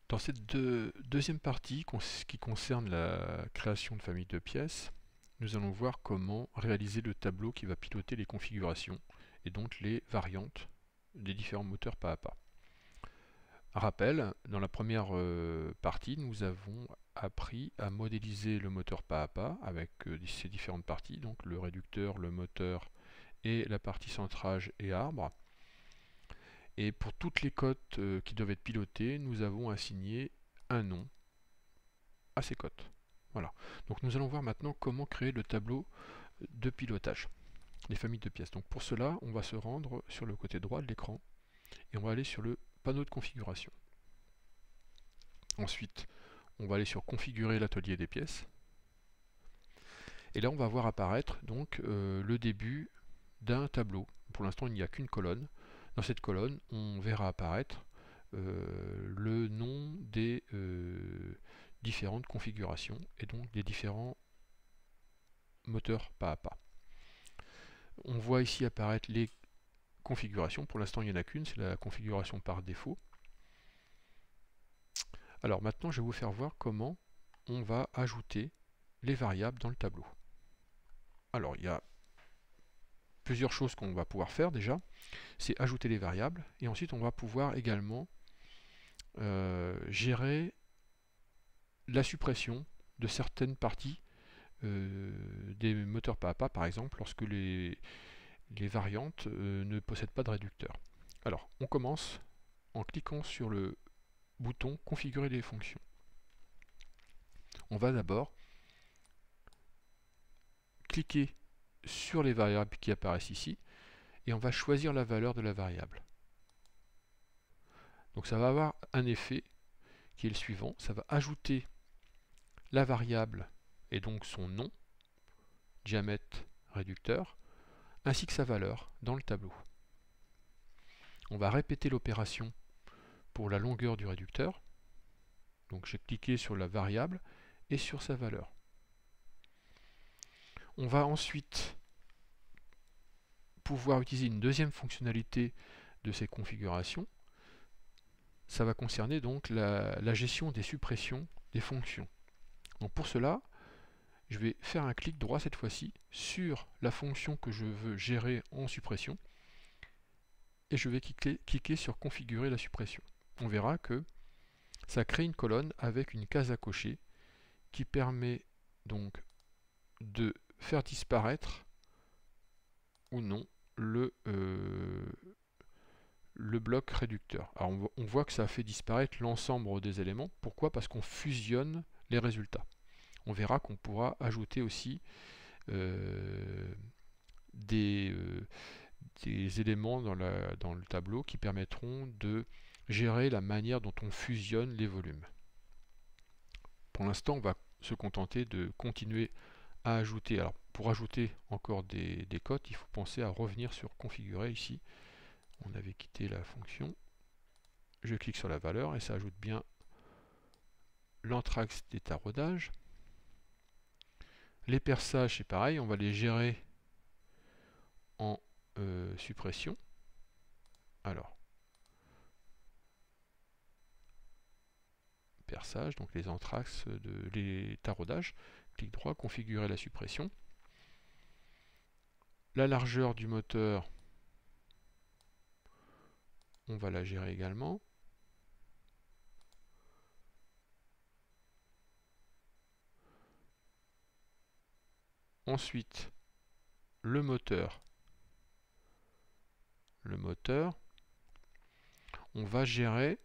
Dans cette deuxième partie qui concerne la création de familles de pièces, nous allons voir comment réaliser le tableau qui va piloter les configurations et donc les variantes des différents moteurs pas à pas. Rappel, dans la première partie, nous avons appris à modéliser le moteur pas à pas avec ces différentes parties, donc le réducteur, le moteur et la partie centrage et arbre. Et pour toutes les cotes qui doivent être pilotées, nous avons assigné un nom à ces cotes. Voilà. Donc nous allons voir maintenant comment créer le tableau de pilotage, les familles de pièces. Donc pour cela, on va se rendre sur le côté droit de l'écran et on va aller sur le panneau de configuration. Ensuite, on va aller sur configurer l'atelier des pièces. Et là, on va voir apparaître donc le début d'un tableau. Pour l'instant, il n'y a qu'une colonne. Dans cette colonne, on verra apparaître le nom des différentes configurations et donc des différents moteurs pas à pas. On voit ici apparaître les configurations. Pour l'instant, il n'y en a qu'une, c'est la configuration par défaut. Alors maintenant, je vais vous faire voir comment on va ajouter les variables dans le tableau. Alors, il y a plusieurs choses qu'on va pouvoir faire déjà. C'est ajouter les variables et ensuite on va pouvoir également gérer la suppression de certaines parties des moteurs pas à pas, par exemple lorsque les variantes ne possèdent pas de réducteur. Alors on commence en cliquant sur le bouton configurer les fonctions. On va d'abord cliquer sur les variables qui apparaissent ici et on va choisir la valeur de la variable. Donc ça va avoir un effet qui est le suivant, ça va ajouter la variable et donc son nom, diamètre réducteur, ainsi que sa valeur dans le tableau. On va répéter l'opération pour la longueur du réducteur. Donc j'ai cliqué sur la variable et sur sa valeur. On va ensuite pouvoir utiliser une deuxième fonctionnalité de ces configurations. Ça va concerner donc la gestion des suppressions des fonctions. Donc pour cela, je vais faire un clic droit cette fois-ci sur la fonction que je veux gérer en suppression et je vais cliquer sur configurer la suppression. On verra que ça crée une colonne avec une case à cocher qui permet donc de faire disparaître ou non le bloc réducteur. Alors on voit que ça fait disparaître l'ensemble des éléments. Pourquoi? Parce qu'on fusionne les résultats. On verra qu'on pourra ajouter aussi des éléments dans le tableau qui permettront de gérer la manière dont on fusionne les volumes. Pour l'instant, on va se contenter de continuer à ajouter. Alors, pour ajouter encore des cotes, il faut penser à revenir sur configurer ici. On avait quitté la fonction. Je clique sur la valeur et ça ajoute bien l'anthrax des taraudages. Les perçages, c'est pareil, on va les gérer en suppression. Alors, perçage, donc les anthrax, les taraudages. Clic droit, configurer la suppression. La largeur du moteur, on va la gérer également. Ensuite, le moteur, on va gérer,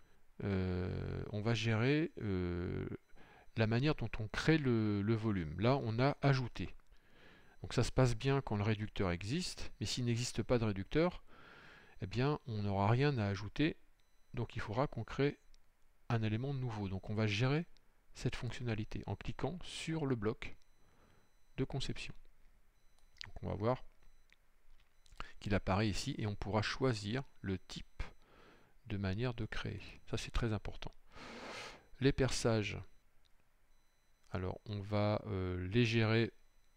la manière dont on crée le volume. Là, on a ajouté. Donc ça se passe bien quand le réducteur existe, mais s'il n'existe pas de réducteur, eh bien, on n'aura rien à ajouter. Donc il faudra qu'on crée un élément nouveau. Donc on va gérer cette fonctionnalité en cliquant sur le bloc de conception. Donc on va voir qu'il apparaît ici et on pourra choisir le type de manière de créer. Ça c'est très important. Les perçages, alors on va les gérer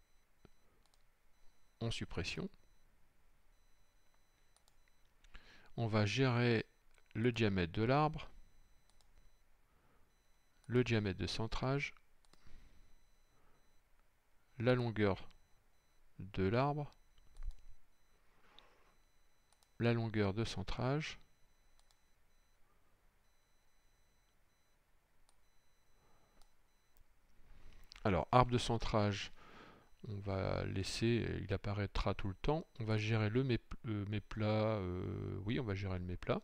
en suppression. On va gérer le diamètre de l'arbre. le diamètre de centrage, la longueur de l'arbre, la longueur de centrage, alors arbre de centrage, on va laisser, il apparaîtra tout le temps. On va gérer le méplat, oui, on va gérer le méplat.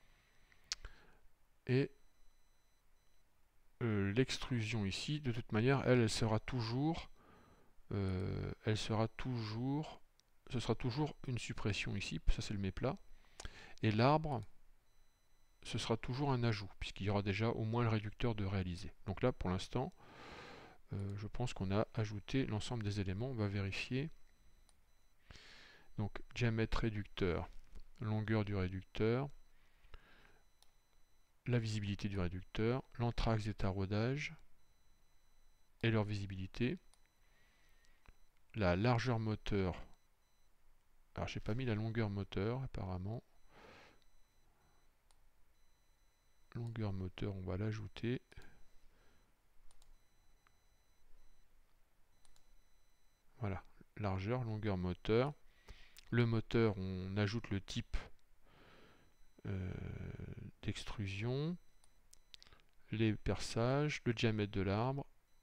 Et l'extrusion ici, de toute manière, elle sera toujours, ce sera toujours une suppression ici, ça c'est le méplat. Et l'arbre, ce sera toujours un ajout, puisqu'il y aura déjà au moins le réducteur de réaliser. Donc là, pour l'instant, je pense qu'on a ajouté l'ensemble des éléments. On va vérifier. Donc diamètre réducteur, longueur du réducteur, la visibilité du réducteur, l'anthrax des taraudages et leur visibilité, la largeur moteur. Alors j'ai pas mis la longueur moteur apparemment. Longueur moteur, on va l'ajouter. Voilà, largeur, longueur moteur. Le moteur, on ajoute le type d'extrusion, les perçages, le diamètre de l'arbre,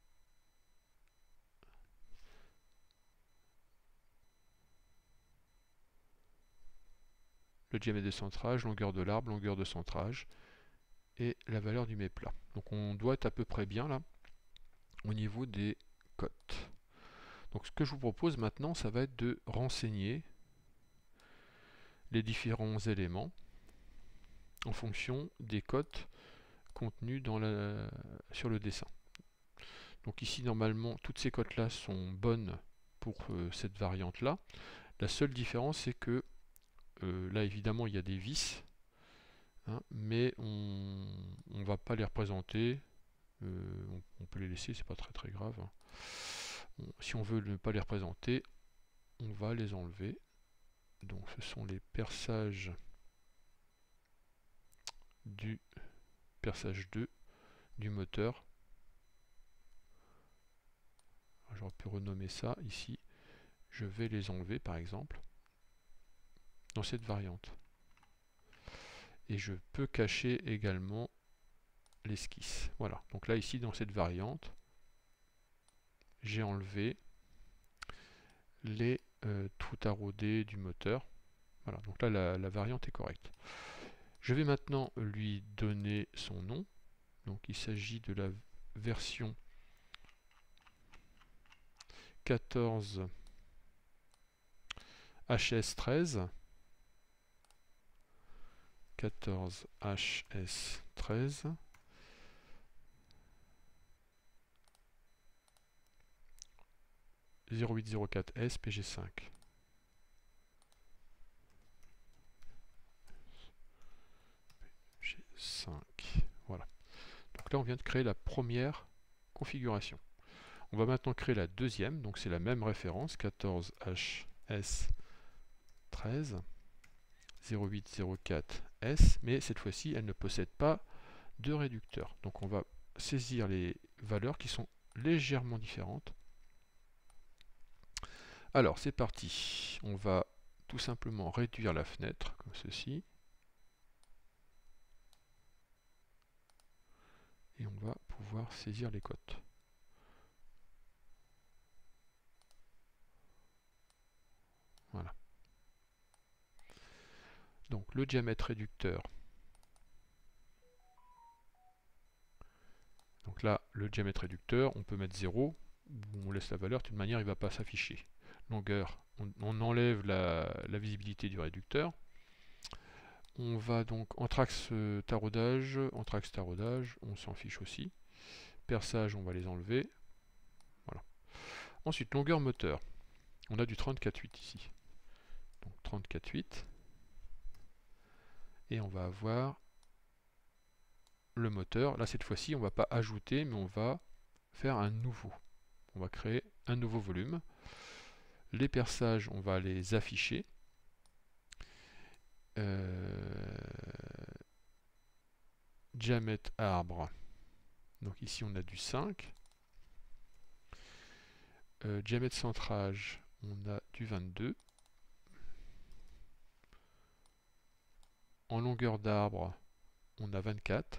le diamètre de centrage, longueur de l'arbre, longueur de centrage et la valeur du méplat. Donc on doit être à peu près bien là au niveau des cotes. Donc ce que je vous propose maintenant, ça va être de renseigner les différents éléments en fonction des cotes contenues sur le dessin. Donc ici normalement toutes ces cotes là sont bonnes pour cette variante là. La seule différence c'est que là évidemment il y a des vis, hein, mais on ne va pas les représenter. On peut les laisser, c'est pas très grave, hein. Si on veut ne pas les représenter, on va les enlever. Donc ce sont les perçages du perçage 2 du moteur. J'aurais pu renommer ça ici. Je vais les enlever par exemple dans cette variante. Et je peux cacher également l'esquisse. Voilà, donc là ici dans cette variante, j'ai enlevé les trous taraudés du moteur. Voilà, donc là la variante est correcte. Je vais maintenant lui donner son nom. Donc il s'agit de la version 14 HS13. 14 HS13. (0804S) PG5. PG5. Voilà. Donc là, on vient de créer la première configuration. On va maintenant créer la deuxième. Donc c'est la même référence, 14 HS13 0804S, mais cette fois-ci, elle ne possède pas de réducteur. Donc on va saisir les valeurs qui sont légèrement différentes. Alors c'est parti, on va tout simplement réduire la fenêtre comme ceci. Et on va pouvoir saisir les cotes. Voilà. Donc le diamètre réducteur. Donc là, le diamètre réducteur, on peut mettre 0, on laisse la valeur, de toute manière il ne va pas s'afficher. Longueur, on enlève la visibilité du réducteur. On va donc anthrax taraudage, on s'en fiche aussi. Perçage, on va les enlever. Voilà. Ensuite, longueur moteur. On a du 34,8 ici. Donc 34,8. Et on va avoir le moteur. Là, cette fois-ci, on ne va pas ajouter, mais on va faire un nouveau. On va créer un nouveau volume. Les perçages, on va les afficher. Diamètre arbre Donc ici on a du 5. Diamètre centrage, on a du 22. En longueur d'arbre, on a 24.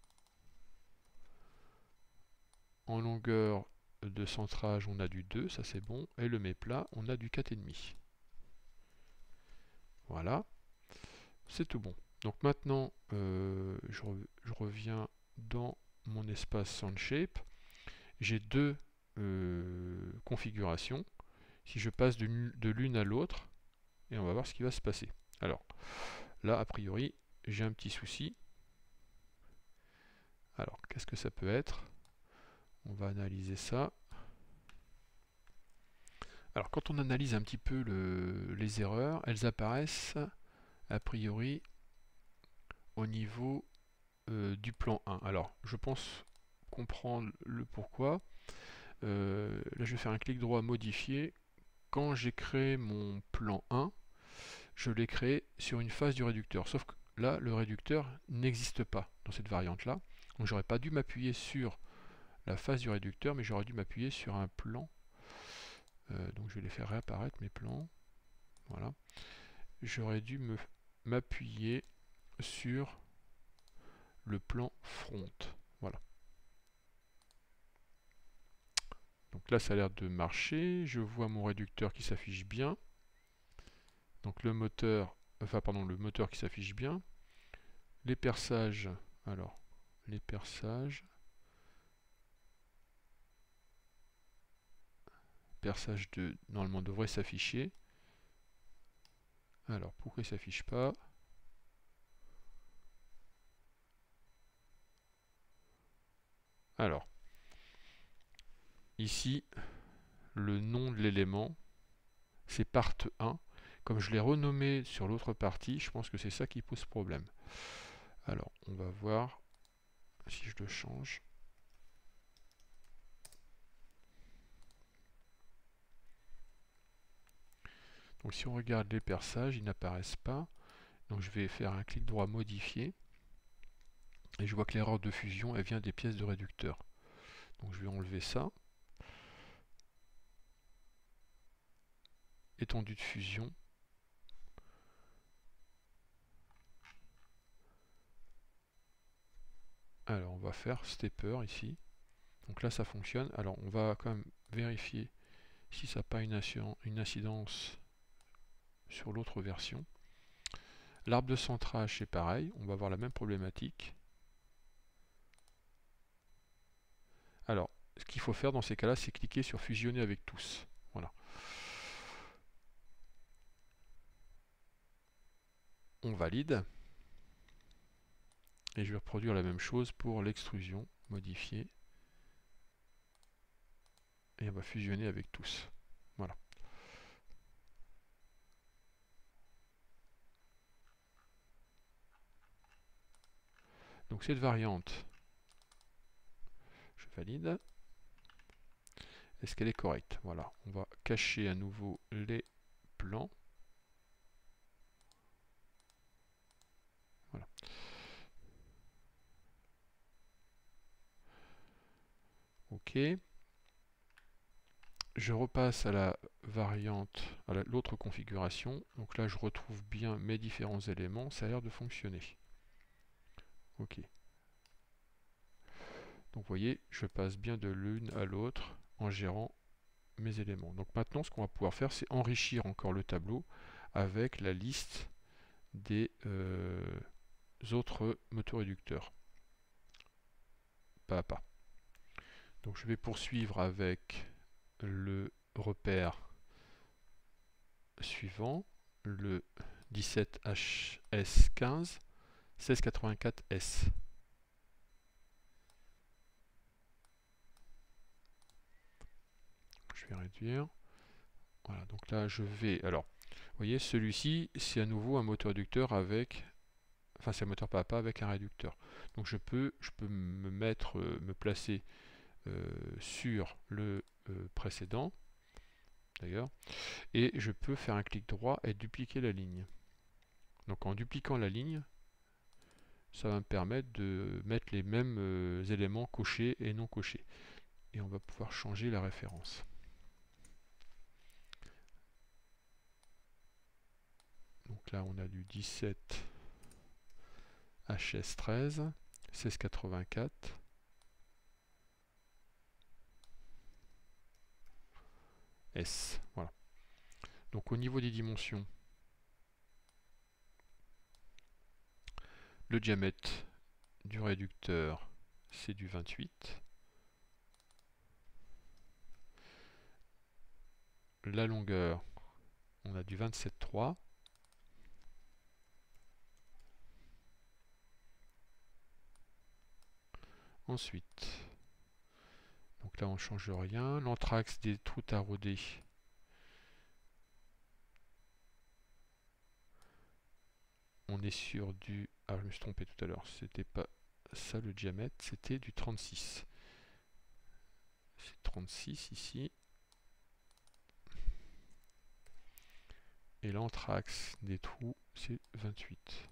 En longueur de centrage, on a du 2, ça c'est bon. Et le méplat, on a du 4,5. Voilà, c'est tout bon. Donc maintenant, je reviens dans mon espace SoundShape. J'ai deux configurations. Si je passe de l'une à l'autre, et on va voir ce qui va se passer. Alors, là, a priori, j'ai un petit souci. Alors, qu'est-ce que ça peut être? On va analyser ça. Alors, quand on analyse un petit peu les erreurs, elles apparaissent a priori au niveau du plan 1. Alors, je pense comprendre le pourquoi. Là, je vais faire un clic droit modifier. Quand j'ai créé mon plan 1, je l'ai créé sur une face du réducteur. Sauf que là, le réducteur n'existe pas dans cette variante-là. Donc, j'aurais pas dû m'appuyer sur la face du réducteur, mais j'aurais dû m'appuyer sur un plan. Donc, je vais les faire réapparaître, mes plans. Voilà. J'aurais dû m'appuyer sur le plan front. Voilà. Donc là, ça a l'air de marcher. Je vois mon réducteur qui s'affiche bien. Donc le moteur, le moteur qui s'affiche bien. Les perçages, alors, les perçages. Perçage normalement devrait s'afficher. Alors, pourquoi il ne s'affiche pas? Alors, ici, le nom de l'élément, c'est part 1. Comme je l'ai renommé sur l'autre partie, je pense que c'est ça qui pose problème. Alors, on va voir si je le change. Donc si on regarde les perçages, ils n'apparaissent pas. Donc je vais faire un clic droit modifier. Et je vois que l'erreur de fusion, elle vient des pièces de réducteur. Donc je vais enlever ça. Étendue de fusion. Alors on va faire stepper ici. Donc là ça fonctionne. Alors on va quand même vérifier si ça n'a pas une incidence sur l'autre version. L'arbre de centrage c'est pareil, on va avoir la même problématique. Alors ce qu'il faut faire dans ces cas-là, c'est cliquer sur fusionner avec tous. Voilà. On valide. Et je vais reproduire la même chose pour l'extrusion, modifier. Et on va fusionner avec tous. Voilà. Donc cette variante, je valide. Est-ce qu'elle est correcte? Voilà. On va cacher à nouveau les plans. Voilà. OK. Je repasse à la variante, à l'autre configuration. Donc là, je retrouve bien mes différents éléments. Ça a l'air de fonctionner. OK. Donc vous voyez, je passe bien de l'une à l'autre en gérant mes éléments. Donc maintenant, ce qu'on va pouvoir faire, c'est enrichir encore le tableau avec la liste des autres motoréducteurs. Pas à pas. Donc je vais poursuivre avec le repère suivant, le 17HS15 1684S. Je vais réduire. Voilà, donc là je vais. Alors, vous voyez, celui-ci, c'est à nouveau un moteur réducteur avec. Enfin, c'est un moteur pas à pas avec un réducteur. Donc je peux me placer sur le précédent, d'ailleurs, et je peux faire un clic droit et dupliquer la ligne. Donc en dupliquant la ligne, ça va me permettre de mettre les mêmes éléments cochés et non cochés. Et on va pouvoir changer la référence. Donc là, on a du 17 HS13, 1684. S. Voilà. Donc au niveau des dimensions, le diamètre du réducteur, c'est du 28. La longueur, on a du 27,3. Ensuite, donc là on ne change rien. L'anthrax des trous taraudés, on est sur du... Ah, je me suis trompé tout à l'heure, c'était pas ça le diamètre, c'était du 36. C'est 36 ici. Et l'anthrax des trous, c'est 28.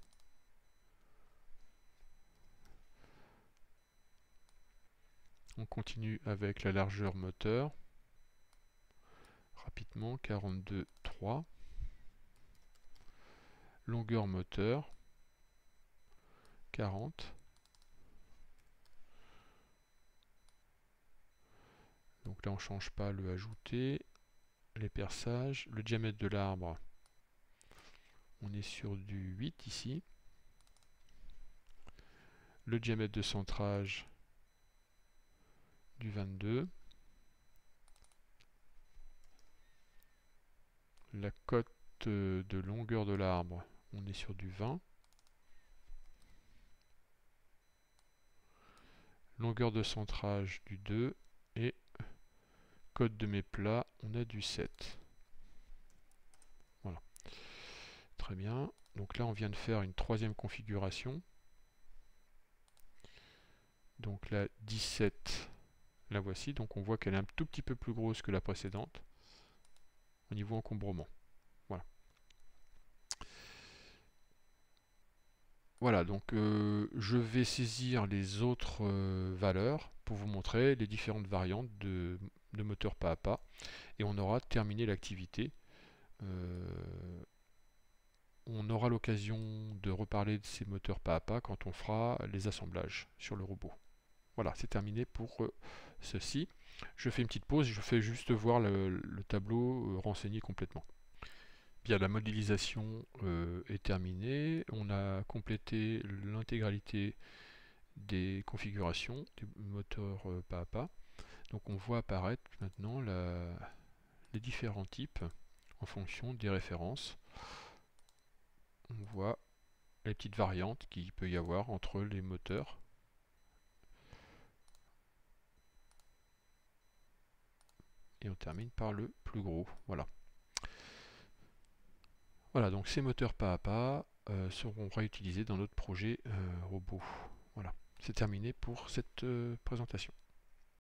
On continue avec la largeur moteur. Rapidement, 42,3. Longueur moteur, 40. Donc là, on ne change pas le ajouter. Les perçages. Le diamètre de l'arbre, on est sur du 8 ici. Le diamètre de centrage, du 22. La cote de longueur de l'arbre, on est sur du 20. Longueur de centrage, du 2. Et cote de mes plats, on a du 7. Voilà. Très bien. Donc là, on vient de faire une troisième configuration. Donc la 17, la voici. Donc on voit qu'elle est un tout petit peu plus grosse que la précédente au niveau encombrement. Voilà. Voilà, donc je vais saisir les autres valeurs pour vous montrer les différentes variantes de moteur pas à pas. Et on aura terminé l'activité. On aura l'occasion de reparler de ces moteurs pas à pas quand on fera les assemblages sur le robot. Voilà, c'est terminé pour ceci. Je fais une petite pause, je fais juste voir le tableau renseigné complètement. Bien, la modélisation est terminée. On a complété l'intégralité des configurations des moteurs pas à pas. Donc on voit apparaître maintenant les différents types en fonction des références. On voit les petites variantes qu'il peut y avoir entre les moteurs. Et on termine par le plus gros. Voilà. Voilà, donc ces moteurs pas à pas seront réutilisés dans notre projet robot. Voilà, c'est terminé pour cette présentation.